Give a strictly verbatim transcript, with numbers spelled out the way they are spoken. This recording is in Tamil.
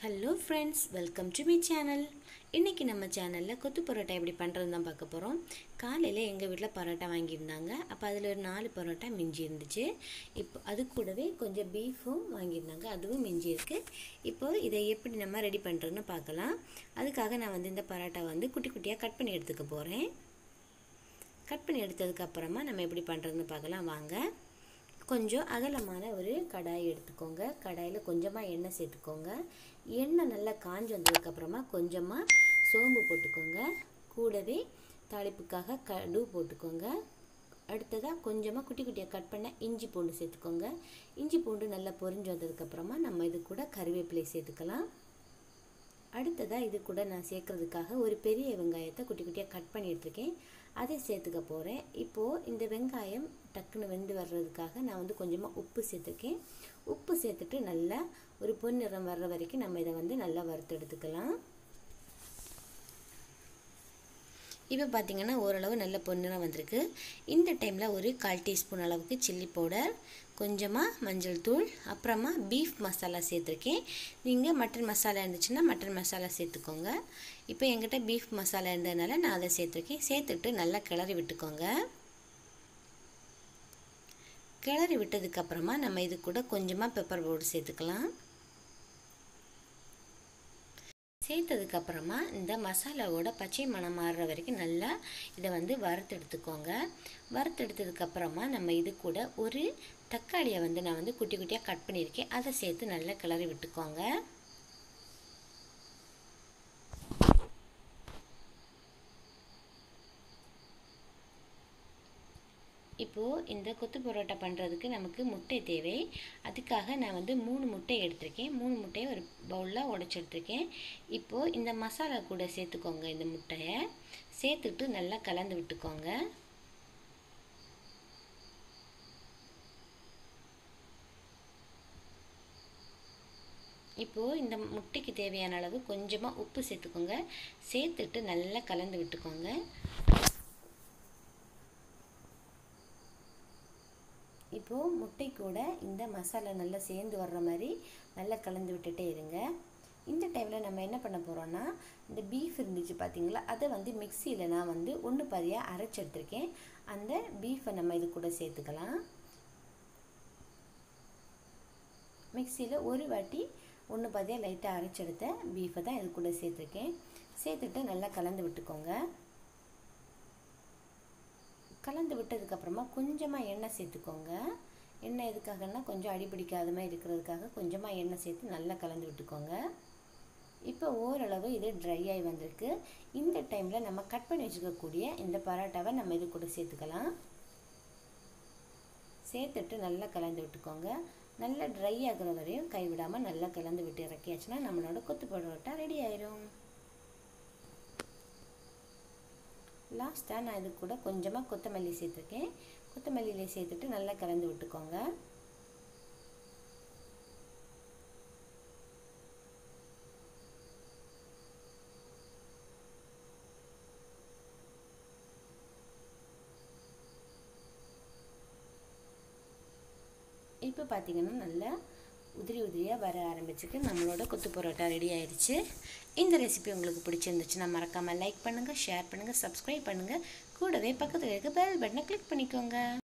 Hello friends, welcome to my channel. இன்னைக்கு நம்ம சேனல்ல கொத்து பரோட்டா எப்படி பண்றதுன்னு தான் பார்க்க போறோம். காலையில எங்க வீட்ல பரோட்டா வாங்கி இருந்தாங்க. அப்ப அதுல ஒரு நாலு பரோட்டா மிஞ்சி இருந்துச்சு. இப்போ அது கூடவே கொஞ்சம் பீஃபும் வாங்கி இருந்தாங்க. அதுவும் மிஞ்சி இருக்கு. இப்போ இதை எப்படி நம்ம ரெடி பண்றதுன்னு பார்க்கலாம். அதுக்காக நான் வந்து இந்த பரோட்டா வந்து குட்டி குட்டியா கட் பண்ணி எடுத்துக்க போறேன். கட் பண்ணி எடுத்ததுக்கு அப்புறமா நம்ம எப்படி பண்றதுன்னு பார்க்கலாம் வாங்க. கொஞ்சம் அகலமான ஒரு கடாய் எடுத்துக்கோங்க. கடாயில் கொஞ்சமாக எண்ணெய் சேர்த்துக்கோங்க. எண்ணெய் நல்லா காஞ்சி வந்ததுக்கப்புறமா கொஞ்சமாக சோம்பு போட்டுக்கோங்க. கூடவே தாளிப்புக்காக கடுகு போட்டுக்கோங்க. அடுத்ததாக கொஞ்சமாக குட்டி குட்டியாக கட் பண்ண இஞ்சி பூண்டு சேர்த்துக்கோங்க. இஞ்சி பூண்டு நல்லா பொரிஞ்சு வந்ததுக்கப்புறமா நம்ம இது கூட கருவேப்பிலை சேர்த்துக்கலாம். அடுத்ததாக இது கூட நான் சேர்க்கறதுக்காக ஒரு பெரிய வெங்காயத்தை குட்டி குட்டியாக கட் பண்ணி எடுத்துருக்கேன். அதை சேர்த்துக்க போகிறேன். இப்போது இந்த வெங்காயம் டக்குன்னு வெந்து வர்றதுக்காக நான் வந்து கொஞ்சமாக உப்பு சேர்த்துருக்கேன். உப்பு சேர்த்துட்டு நல்லா ஒரு பொன்னிறம் வர்ற வரைக்கும் நம்ம இதை வந்து நல்லா வறுத்து எடுத்துக்கலாம். இப்போ பார்த்தீங்கன்னா ஓரளவு நல்ல பொன்னிறம் வந்திருக்கு. இந்த டைமில் ஒரு கால் டீஸ்பூன் அளவுக்கு சில்லி பவுடர், கொஞ்சமாக மஞ்சள் தூள், அப்புறமா பீஃப் மசாலா சேர்த்துருக்கேன். நீங்கள் மட்டன் மசாலா இருந்துச்சுன்னா மட்டன் மசாலா சேர்த்துக்கோங்க. இப்போ என்கிட்ட பீஃப் மசாலா இருந்ததுனால நான் அதை சேர்த்துருக்கேன். சேர்த்துட்டு நல்லா கிளறி விட்டுக்கோங்க. கிளறி விட்டதுக்கப்புறமா நம்ம இது கூட கொஞ்சமாக பெப்பர் பவுடர் சேர்த்துக்கலாம். சேர்த்ததுக்கப்புறமா இந்த மசாலாவோட பச்சை மணம் மாறுற வரைக்கும் நல்லா இதை வந்து வறுத்து எடுத்துக்கோங்க. வறுத்து எடுத்ததுக்கப்புறமா நம்ம இது கூட ஒரு தக்காளியை வந்து நான் வந்து குட்டி குட்டியாக கட் பண்ணியிருக்கேன். அதை சேர்த்து நல்லா கிளறி விட்டுக்கோங்க. இப்போது இந்த கொத்து பரோட்டா பண்ணுறதுக்கு நமக்கு முட்டை தேவை. அதுக்காக நான் வந்து மூணு முட்டை எடுத்திருக்கேன். மூணு முட்டையை ஒரு பவுலில் உடைச்சி எடுத்திருக்கேன். இப்போது இந்த மசாலா கூட சேர்த்துக்கோங்க. இந்த முட்டையை சேர்த்துட்டு நல்லா கலந்து விட்டுக்கோங்க. இப்போது இந்த முட்டைக்கு தேவையான அளவு கொஞ்சமாக உப்பு சேர்த்துக்கோங்க. சேர்த்துட்டு நல்லா கலந்து விட்டுக்கோங்க. இப்போது முட்டை கூட இந்த மசாலா நல்லா சேர்ந்து வர்ற மாதிரி நல்லா கலந்து விட்டுட்டே இருங்க. இந்த டைமில் நம்ம என்ன பண்ண போகிறோன்னா, இந்த பீஃப் இருந்துச்சு பார்த்தீங்களா, அதை வந்து மிக்சியில் நான் வந்து ஒன்று பாதியாக அரைச்சி எடுத்துருக்கேன். அந்த பீஃபை நம்ம இது கூட சேர்த்துக்கலாம். மிக்சியில் ஒரு வாட்டி ஒன்று பாதியாக லைட்டாக அரைச்செடுத்த பீஃபை தான் இது கூட சேர்த்துருக்கேன். சேர்த்துட்டு நல்லா கலந்து விட்டுக்கோங்க. கலந்து விட்டதுக்கப்புறமா கொஞ்சமாக எண்ணெய் சேர்த்துக்கோங்க. எண்ணெய் எதுக்காகன்னா கொஞ்சம் அடிப்பிடிக்காத மாதிரி இருக்கிறதுக்காக கொஞ்சமாக எண்ணெய் சேர்த்து நல்லா கலந்து விட்டுக்கோங்க. இப்போ ஓரளவு இது ட்ரை ஆகி வந்திருக்கு. இந்த டைமில் நம்ம கட் பண்ணி வச்சுக்கக்கூடிய இந்த பரோட்டாவை நம்ம இது கூட சேர்த்துக்கலாம். சேர்த்துட்டு நல்லா கலந்து விட்டுக்கோங்க. நல்லா ட்ரை ஆகிற வரையும் கைவிடாமல் நல்லா கலந்து விட்டு இறக்கியாச்சுன்னா நம்மளோட கொத்து பரோட்டா ரெடி ஆயிரும். லாஸ்ட்டாக நான் இது கூட கொஞ்சமாக கொத்தமல்லி சேர்த்துருக்கேன். கொத்தமல்லியில சேர்த்துட்டு நல்லா கலந்து விட்டுக்கோங்க. இப்போ பார்த்தீங்கன்னா நல்லா உதிரி உதிரியாக வர ஆரம்பிச்சுக்கு நம்மளோட கொத்து பரோட்டா ரெடி ஆயிடுச்சு. இந்த ரெசிபி உங்களுக்கு பிடிச்சிருந்துச்சுன்னா மறக்காமல் லைக் பண்ணுங்கள், ஷேர் பண்ணுங்கள், சப்ஸ்கிரைப் பண்ணுங்கள். கூடவே பக்கத்தில் இருக்க பெல் பட்டனை கிளிக் பண்ணிக்கோங்க.